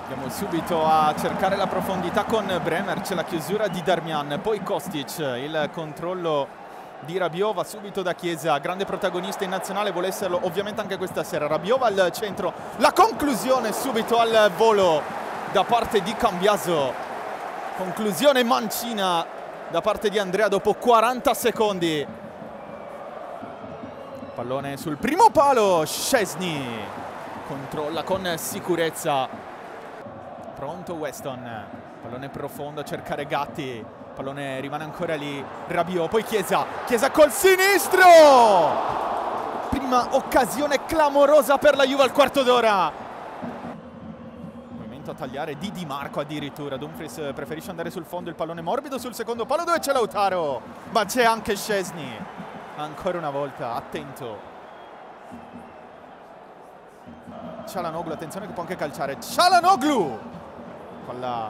Andiamo subito a cercare la profondità con Bremer, c'è la chiusura di Darmian, poi Kostic, il controllo di Rabiot, va subito da Chiesa, grande protagonista in nazionale, vuole esserlo ovviamente anche questa sera. Rabiot va al centro, la conclusione subito al volo da parte di Cambiaso, conclusione mancina da parte di Andrea dopo 40 secondi. Pallone sul primo palo, Szczesny controlla con sicurezza, pronto Weston, pallone profondo a cercare Gatti, pallone rimane ancora lì, Rabiot, poi Chiesa col sinistro, prima occasione clamorosa per la Juve al quarto d'ora. Movimento a tagliare di Di Marco addirittura, Dumfries preferisce andare sul fondo, il pallone morbido sul secondo palo dove c'è Lautaro, ma c'è anche Szczesny, ancora una volta attento. Çalhanoğlu, attenzione che può anche calciare, Çalhanoğlu, palla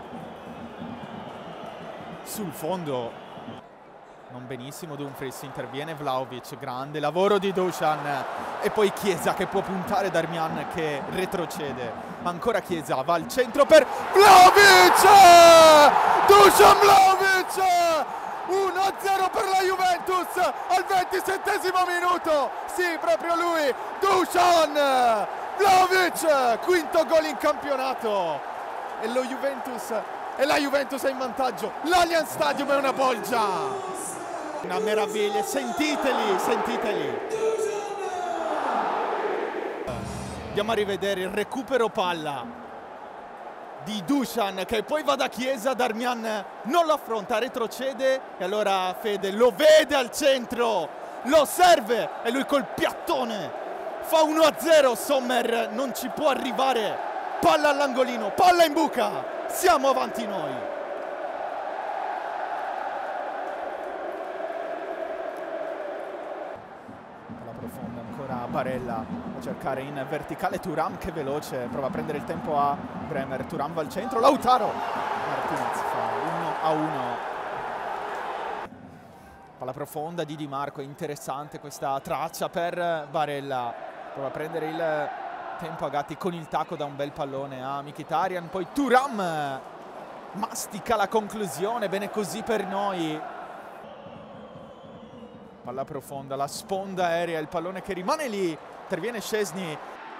sul fondo, non benissimo Dumfries, interviene Vlahovic, grande lavoro di Dusan e poi Chiesa che può puntare, Darmian che retrocede, ancora Chiesa, va al centro per Vlahovic, Dusan Vlahovic, 1-0 per la Juventus al 27esimo minuto, sì proprio lui, Dusan Vlahovic, quinto gol in campionato e la Juventus è in vantaggio, l'Allianz Stadium è una bolgia, una meraviglia, sentiteli. Andiamo a rivedere il recupero palla di Dusan che poi va da Chiesa, Darmian non lo affronta, retrocede e allora Fede lo vede al centro, lo serve e lui col piattone fa 1-0, Sommer non ci può arrivare, palla all'angolino, palla in buca, siamo avanti noi. Palla profonda ancora Barella a cercare in verticale Thuram che veloce, prova a prendere il tempo a Bremer, Thuram va al centro, Lautaro, Martinez fa 1-1. Palla profonda di Di Marco, interessante questa traccia per Barella, prova a prendere il tempo a Gatti con il tacco da un bel pallone a Mkhitaryan, poi Thuram mastica la conclusione, bene così per noi. Palla profonda, la sponda aerea, il pallone che rimane lì, interviene Szczesny,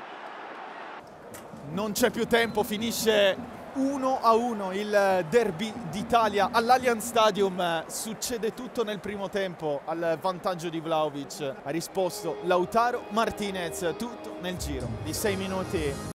non c'è più tempo, finisce 1-1 il derby d'Italia all'Allianz Stadium, succede tutto nel primo tempo al vantaggio di Vlahovic, ha risposto Lautaro Martinez, tutto nel giro di 6 minuti.